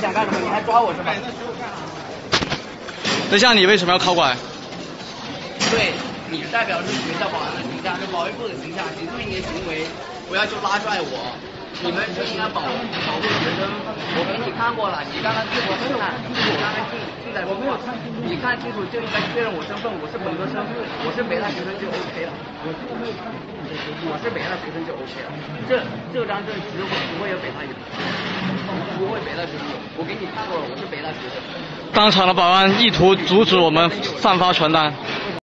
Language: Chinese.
想干什么？你还抓我是吧？ 等一下，你为什么要靠过来？ 对，你代表是学校保安的形象，是保卫部的形象，你这么一个行为，不要就拉拽我。你们是应该保护学生，我给你看过了，你刚刚自我看，我刚刚进来过，你看清楚就应该确认我身份，我是本科生，我是北大学生就 OK 了，我是北大学生就 OK 了，这张证不会有北大学生，不会北大学生，我给你看过了，我是北大学生。 当场的保安意图阻止我们散发传单。